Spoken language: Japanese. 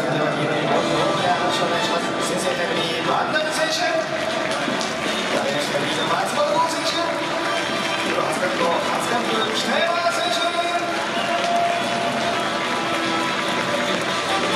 では黄色いボールを紹介します。先制タイムリーワンアウト。